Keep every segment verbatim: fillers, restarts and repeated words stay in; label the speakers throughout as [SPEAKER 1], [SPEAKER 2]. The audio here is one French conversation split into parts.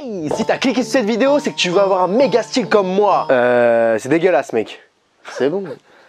[SPEAKER 1] Hey, si t'as cliqué sur cette vidéo, c'est que tu veux avoir un méga style comme moi. Euh, c'est dégueulasse, mec. C'est bon.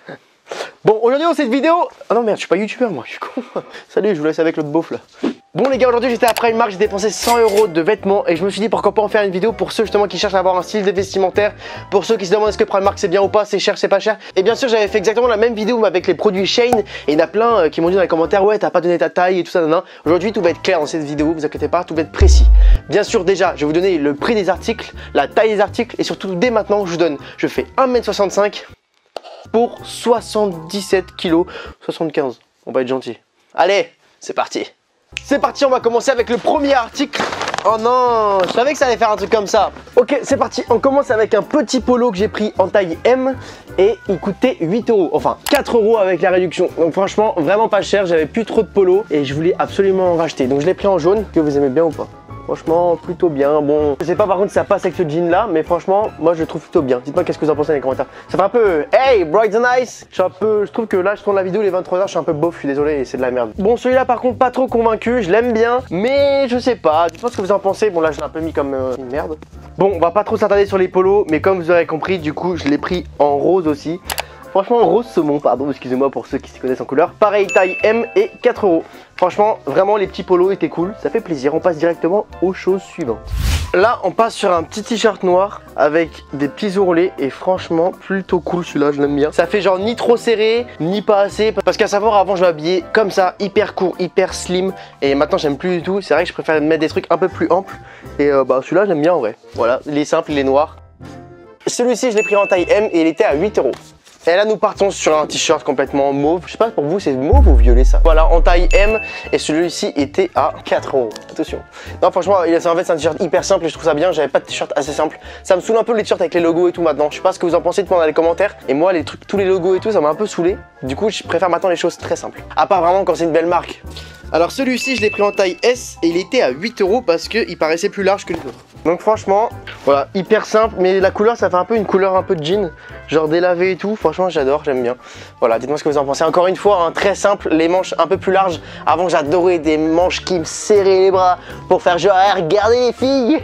[SPEAKER 1] Bon, aujourd'hui dans cette vidéo... Ah non merde, je suis pas youtubeur moi, je suis con. Salut, je vous laisse avec l'autre beauf là. Bon les gars, aujourd'hui j'étais à Primark, j'ai dépensé cent euros de vêtements et je me suis dit pourquoi pas en faire une vidéo pour ceux justement qui cherchent à avoir un style vestimentaire, pour ceux qui se demandent est-ce que Primark c'est bien ou pas, c'est cher, c'est pas cher. Et bien sûr j'avais fait exactement la même vidéo avec les produits Shein et il y en a plein euh, qui m'ont dit dans les commentaires ouais t'as pas donné ta taille et tout ça. Aujourd'hui tout va être clair dans cette vidéo, vous inquiétez pas, tout va être précis. Bien sûr déjà je vais vous donner le prix des articles, la taille des articles et surtout dès maintenant je vous donne, je fais un mètre soixante-cinq pour soixante-dix-sept kilos, soixante-quinze, on va être gentil. Allez, c'est parti. C'est parti, on va commencer avec le premier article. Oh non, je savais que ça allait faire un truc comme ça. Ok, c'est parti, on commence avec un petit polo que j'ai pris en taille M et il coûtait huit euros, enfin quatre euros avec la réduction. Donc franchement, vraiment pas cher, j'avais plus trop de polos et je voulais absolument en racheter. Donc je l'ai pris en jaune, que vous aimez bien ou pas? Franchement, plutôt bien. Bon, je sais pas par contre si ça passe avec ce jean là, mais franchement, moi je le trouve plutôt bien. Dites-moi qu'est-ce que vous en pensez dans les commentaires. Ça fait un peu, hey, bright and nice. Je suis un peu, je trouve que là, je tourne la vidéo, les vingt-trois heures, je suis un peu beauf, je suis désolé, c'est de la merde. Bon, celui-là par contre, pas trop convaincu, je l'aime bien, mais je sais pas. Dites-moi ce que vous en pensez. Bon, là, je l'ai un peu mis comme euh, une merde. Bon, on va pas trop s'attarder sur les polos, mais comme vous aurez compris, du coup, je l'ai pris en rose aussi. Franchement, rose saumon, pardon, excusez-moi pour ceux qui s'y connaissent en couleur. Pareil, taille M et quatre euros. Franchement, vraiment, les petits polos étaient cool, ça fait plaisir. On passe directement aux choses suivantes. Là, on passe sur un petit t-shirt noir avec des petits ourlets et franchement, plutôt cool celui-là, je l'aime bien. Ça fait genre ni trop serré, ni pas assez. Parce qu'à savoir, avant, je m'habillais comme ça, hyper court, hyper slim. Et maintenant, j'aime plus du tout. C'est vrai que je préfère mettre des trucs un peu plus amples. Et euh, bah, celui-là, j'aime bien en vrai. Voilà, il est simple, il est noir. Celui-ci, je l'ai pris en taille M et il était à huit euros. Et là nous partons sur un t-shirt complètement mauve. Je sais pas pour vous c'est mauve ou violet ça. Voilà en taille M et celui-ci était à quatre euros. Attention. Non franchement il est, en fait c'est un t-shirt hyper simple et je trouve ça bien. J'avais pas de t-shirt assez simple. Ça me saoule un peu les t-shirts avec les logos et tout maintenant. Je sais pas ce que vous en pensez, dites-moi dans les commentaires. Et moi les trucs, tous les logos et tout ça m'a un peu saoulé. Du coup je préfère maintenant les choses très simples. À part vraiment quand c'est une belle marque. Alors celui-ci je l'ai pris en taille S et il était à huit euros parce qu'il paraissait plus large que les autres. Donc franchement, voilà, hyper simple, mais la couleur ça fait un peu une couleur un peu de jean, genre délavé et tout, franchement j'adore, j'aime bien. Voilà, dites-moi ce que vous en pensez. Encore une fois, hein, très simple, les manches un peu plus larges. Avant j'adorais des manches qui me serraient les bras pour faire genre, hey, regardez les filles,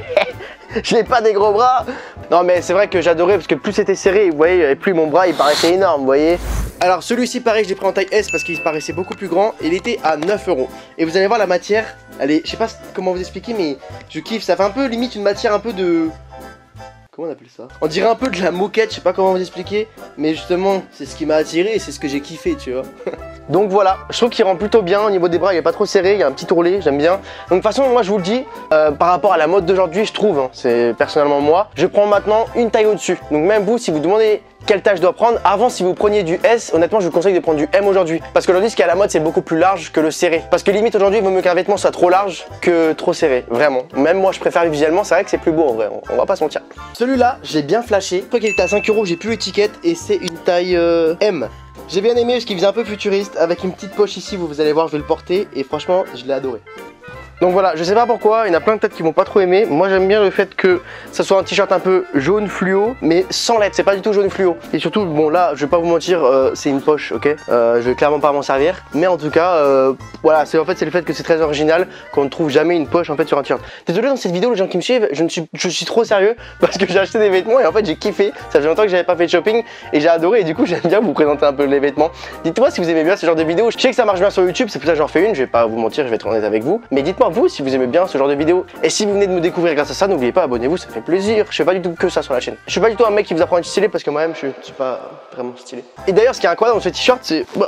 [SPEAKER 1] je n'ai pas des gros bras. Non mais c'est vrai que j'adorais parce que plus c'était serré, vous voyez, et plus mon bras il paraissait énorme, vous voyez. Alors celui-ci pareil je l'ai pris en taille S parce qu'il paraissait beaucoup plus grand, il était à neuf euros. Et vous allez voir la matière, elle est, je sais pas comment vous expliquer mais je kiffe, ça fait un peu limite une matière un peu de... Comment on appelle ça? On dirait un peu de la moquette, je sais pas comment vous expliquer, mais justement c'est ce qui m'a attiré et c'est ce que j'ai kiffé tu vois. Donc voilà, je trouve qu'il rend plutôt bien au niveau des bras, il est pas trop serré, il y a un petit ourlet, j'aime bien. Donc de toute façon moi je vous le dis, euh, par rapport à la mode d'aujourd'hui je trouve, hein, c'est personnellement moi, je prends maintenant une taille au-dessus. Donc même vous si vous demandez quelle taille je dois prendre, avant si vous preniez du S, honnêtement je vous conseille de prendre du M aujourd'hui. Parce qu'aujourd'hui ce qui est à la mode c'est beaucoup plus large que le serré. Parce que limite aujourd'hui il vaut mieux qu'un vêtement soit trop large que trop serré, vraiment. Même moi je préfère visuellement, c'est vrai que c'est plus beau en vrai, on, on va pas se mentir. Celui-là j'ai bien flashé, je crois qu'il était à cinq euros, j'ai plus l'étiquette et c'est une taille euh, M. J'ai bien aimé parce qu'il faisait un peu futuriste, avec une petite poche ici, vous, vous allez voir je vais le porter et franchement je l'ai adoré. Donc voilà, je sais pas pourquoi, il y en a plein de têtes qui vont pas trop aimer. Moi j'aime bien le fait que ça soit un t-shirt un peu jaune fluo, mais sans lettres, c'est pas du tout jaune fluo. Et surtout, bon là, je vais pas vous mentir, euh, c'est une poche, ok euh, Je vais clairement pas m'en servir. Mais en tout cas, euh, voilà, c'est en fait c'est le fait que c'est très original, qu'on ne trouve jamais une poche en fait sur un t-shirt. Désolé dans cette vidéo, les gens qui me suivent, je, ne suis, je suis trop sérieux parce que j'ai acheté des vêtements et en fait j'ai kiffé. Ça fait longtemps que j'avais pas fait de shopping et j'ai adoré et du coup j'aime bien vous présenter un peu les vêtements. Dites-moi si vous aimez bien ce genre de vidéos. Je sais que ça marche bien sur YouTube, c'est pour ça que j'en fais une, je vais pas vous mentir, je vais être honnête avec vous. Mais dites-moi vous si vous aimez bien ce genre de vidéo. Et si vous venez de me découvrir grâce à ça, n'oubliez pas, abonnez-vous, ça fait plaisir. Je fais pas du tout que ça sur la chaîne. Je suis pas du tout un mec qui vous apprend à être stylé parce que moi-même je suis pas vraiment stylé. Et d'ailleurs, ce qui est incroyable dans ce t-shirt, c'est... Bah...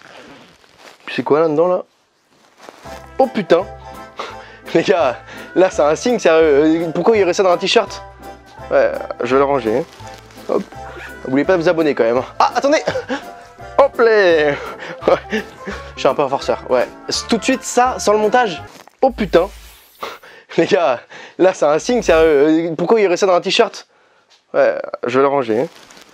[SPEAKER 1] C'est quoi là-dedans là? Oh putain. Les gars, là c'est un signe sérieux. Pourquoi il y aurait ça dans un t-shirt? Ouais, je vais le ranger. Hop. N'oubliez pas de vous abonner quand même. Ah, attendez. Hop là. Ouais. Je suis un peu un forceur, ouais. Tout de suite ça, sans le montage. Oh putain. Les gars, là c'est un signe sérieux. Pourquoi il y aurait ça dans un t-shirt? Ouais, je vais le ranger.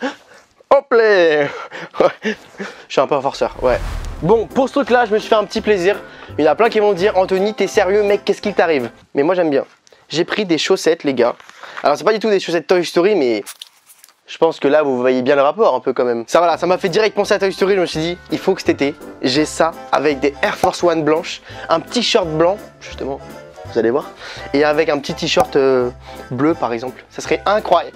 [SPEAKER 1] Hop là. Ouais. Je suis un peu un forceur, ouais. Bon, pour ce truc là, je me suis fait un petit plaisir. Il y en a plein qui vont me dire, Anthony, t'es sérieux mec, qu'est-ce qu'il t'arrive? Mais moi j'aime bien. J'ai pris des chaussettes les gars. Alors c'est pas du tout des chaussettes Toy Story, mais je pense que là vous voyez bien le rapport un peu quand même. Ça voilà, ça m'a fait direct penser à Toy Story, je me suis dit, il faut que cet été, j'ai ça avec des Air Force One blanches, un petit short blanc, justement. vous allez voir. Et avec un petit t-shirt euh, bleu par exemple, ça serait incroyable.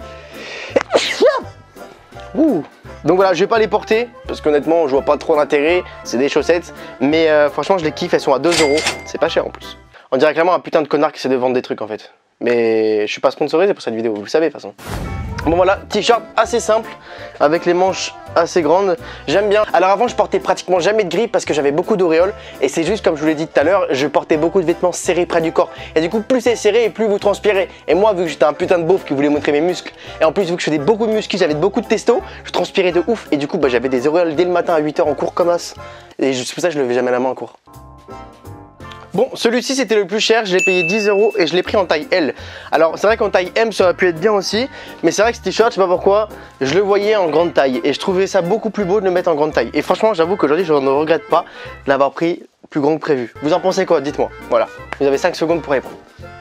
[SPEAKER 1] Ouh. Donc voilà, je vais pas les porter parce qu'honnêtement je vois pas trop l'intérêt, c'est des chaussettes. Mais euh, franchement je les kiffe, elles sont à deux euros, c'est pas cher en plus. On dirait clairement un putain de connard qui essaie de vendre des trucs en fait. Mais je suis pas sponsorisé pour cette vidéo, vous le savez de toute façon. Bon voilà, t-shirt assez simple, avec les manches assez grandes, j'aime bien. Alors avant je portais pratiquement jamais de gris parce que j'avais beaucoup d'auréoles. Et c'est juste comme je vous l'ai dit tout à l'heure, je portais beaucoup de vêtements serrés près du corps. Et du coup plus c'est serré et plus vous transpirez. Et moi vu que j'étais un putain de beauf qui voulait montrer mes muscles, et en plus vu que je faisais beaucoup de muscles, j'avais beaucoup de testo, je transpirais de ouf. Et du coup bah, j'avais des auréoles dès le matin à huit heures en cours comme as. Et c'est pour ça que je levais jamais la main en cours. Bon, celui-ci c'était le plus cher, je l'ai payé dix euros et je l'ai pris en taille L. Alors c'est vrai qu'en taille M ça aurait pu être bien aussi, mais c'est vrai que ce t-shirt, je sais pas pourquoi, je le voyais en grande taille et je trouvais ça beaucoup plus beau de le mettre en grande taille. Et franchement j'avoue qu'aujourd'hui je ne regrette pas de l'avoir pris plus grand que prévu. Vous en pensez quoi? Dites-moi. Voilà, vous avez cinq secondes pour répondre.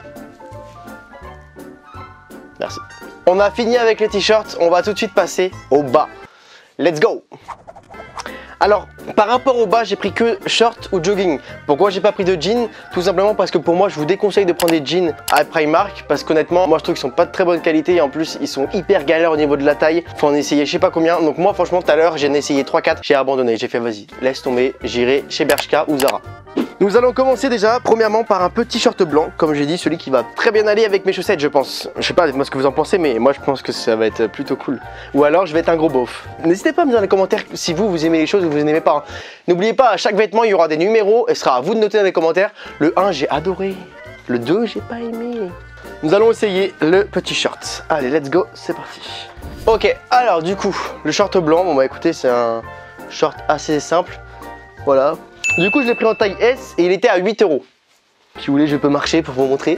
[SPEAKER 1] Merci. On a fini avec les t-shirts, on va tout de suite passer au bas. Let's go! Alors, par rapport au bas, j'ai pris que short ou jogging. Pourquoi j'ai pas pris de jeans? Tout simplement parce que pour moi, je vous déconseille de prendre des jeans à Primark. Parce qu'honnêtement, moi je trouve qu'ils sont pas de très bonne qualité. Et en plus, ils sont hyper galères au niveau de la taille. Faut en essayer je sais pas combien. Donc moi, franchement, tout à l'heure, j'en ai essayé trois quatre. J'ai abandonné. J'ai fait, vas-y, laisse tomber. J'irai chez Bershka ou Zara. Nous allons commencer déjà, premièrement, par un petit short blanc. Comme j'ai dit, celui qui va très bien aller avec mes chaussettes, je pense. Je sais pas, dites-moi ce que vous en pensez, mais moi je pense que ça va être plutôt cool. Ou alors, je vais être un gros beauf. N'hésitez pas à me dire dans les commentaires si vous, vous aimez les choses ou vous n'aimez pas. N'oubliez pas, à chaque vêtement, il y aura des numéros et ce sera à vous de noter dans les commentaires. Le un, j'ai adoré. Le deux, j'ai pas aimé. Nous allons essayer le petit short. Allez, let's go, c'est parti. Ok, alors du coup, le short blanc, bon bah écoutez, c'est un short assez simple. Voilà. Du coup, je l'ai pris en taille S et il était à huit euros. Si vous voulez, je peux marcher pour vous montrer.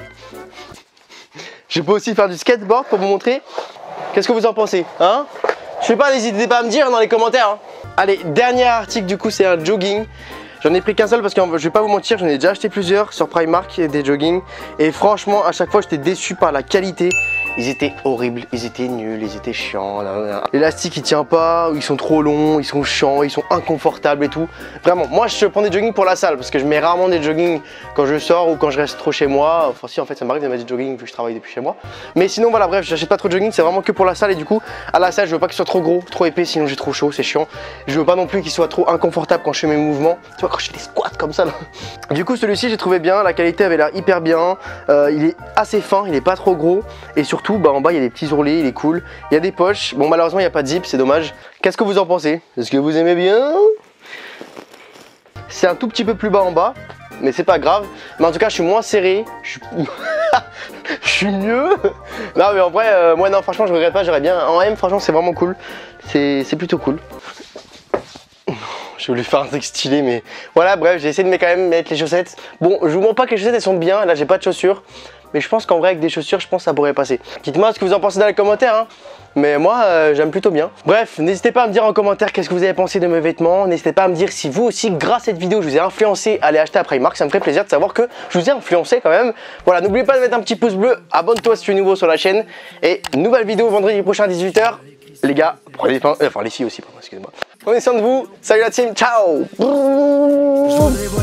[SPEAKER 1] Je peux aussi faire du skateboard pour vous montrer. Qu'est-ce que vous en pensez, hein? Je sais pas, n'hésitez pas à me dire dans les commentaires. Hein. Allez, dernier article du coup, c'est un jogging. J'en ai pris qu'un seul parce que je vais pas vous mentir, j'en ai déjà acheté plusieurs sur Primark, des joggings. Et franchement, à chaque fois, j'étais déçu par la qualité. Ils étaient horribles, ils étaient nuls, ils étaient chiants. L'élastique il tient pas, ils sont trop longs, ils sont chiants, ils sont inconfortables et tout. Vraiment, moi je prends des joggings pour la salle parce que je mets rarement des joggings quand je sors ou quand je reste trop chez moi. Enfin si en fait ça m'arrive de mettre des joggings vu que je travaille depuis chez moi. Mais sinon voilà, bref, j'achète pas trop de jogging, c'est vraiment que pour la salle. Et du coup à la salle je veux pas qu'il soit trop gros, trop épais, sinon j'ai trop chaud, c'est chiant. Je veux pas non plus qu'il soit trop inconfortable quand je fais mes mouvements. Tu vois, quand je fais des squats comme ça là. Du coup celui-ci j'ai trouvé bien, la qualité avait l'air hyper bien. euh, Il est assez fin, il est pas trop gros. Et surtout bah, en bas il y a des petits ourlets, il est cool. Il y a des poches, bon malheureusement il n'y a pas de zip, c'est dommage. Qu'est-ce que vous en pensez? Est-ce que vous aimez bien? C'est un tout petit peu plus bas en bas, mais c'est pas grave. Mais en tout cas je suis moins serré, je suis, je suis mieux. Non mais en vrai, euh, moi non franchement je regrette pas, j'aurais bien. En M franchement c'est vraiment cool, c'est plutôt cool. Je voulais faire un truc stylé mais voilà, bref, j'ai essayé de mettre quand même mettre les chaussettes. Bon, je vous montre pas que les chaussettes elles sont bien, là j'ai pas de chaussures. Mais je pense qu'en vrai avec des chaussures, je pense que ça pourrait passer. Dites-moi ce que vous en pensez dans les commentaires hein. Mais moi euh, j'aime plutôt bien. Bref, n'hésitez pas à me dire en commentaire qu'est-ce que vous avez pensé de mes vêtements. N'hésitez pas à me dire si vous aussi, grâce à cette vidéo, je vous ai influencé à aller acheter à Primark. Ça me ferait plaisir de savoir que je vous ai influencé quand même. Voilà, n'oubliez pas de mettre un petit pouce bleu. Abonne-toi si tu es nouveau sur la chaîne. Et nouvelle vidéo vendredi prochain à dix-huit heures. Les gars, prenez soin, euh, enfin les filles aussi, excusez-moi. Prenez soin de vous. Salut la team, ciao.